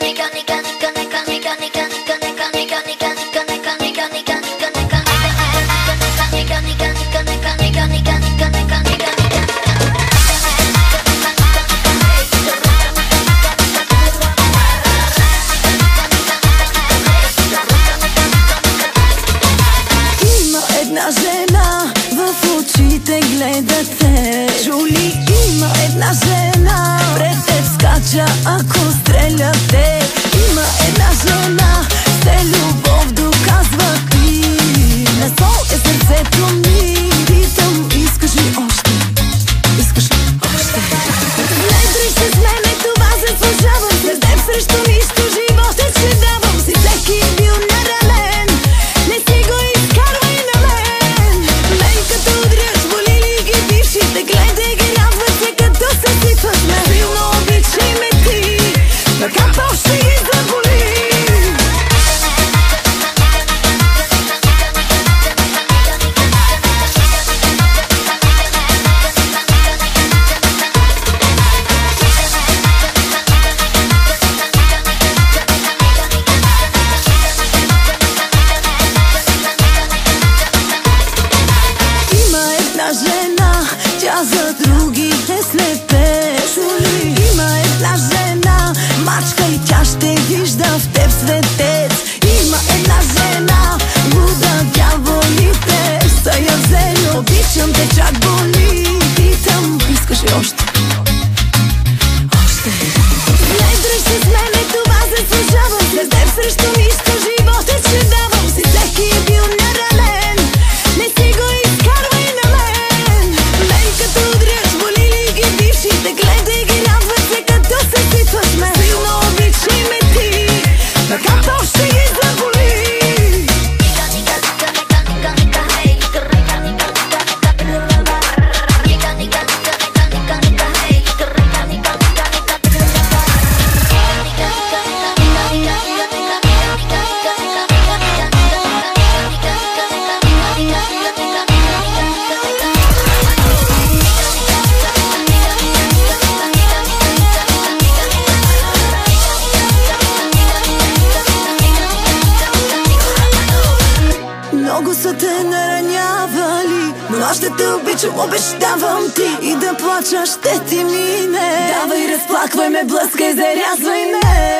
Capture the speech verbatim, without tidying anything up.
Жена в очите гледа те. Жули, има една жена пред теб скача, ако стреля те. Има една жена, все любов доказва ти. На сол е сърцето ми. Питам, искаш ли още? Искаш ли още? Не дръж се с мене, това заслужавам. След теб срещу нищо живота ще давам. Си всеки е бил наранен, не си го изкарвай на мен. Мен като удряш, боли ли ги бившите? Гледай ги, радват се като се сипваш мен. Силно обичай ме ти, така то ще ги заболи. Жена, тя за другите слепе. Чули, има една жена, мачка и тя ще вижда в теб светец. Има една жена, луда дяволите са я взели. Обичам те, чак боли. Питам, искаш ли още? Още. Не дръж се с мене, това заслужавам. След теб срещу нищо живота ще давам. Си всеки е бил наранен, не си го изкарвай на мен. Като удряш, боли ли ги бившите? Гледай ги, радват се като се сипваш мен. Силно обичай ме ти, така то ще ги заболи. Много са те наранявали, но аз ще те обичам, обещавам ти. И да плача ще ти мине. Давай, разплаквай ме, блъскай, зарязвай ме.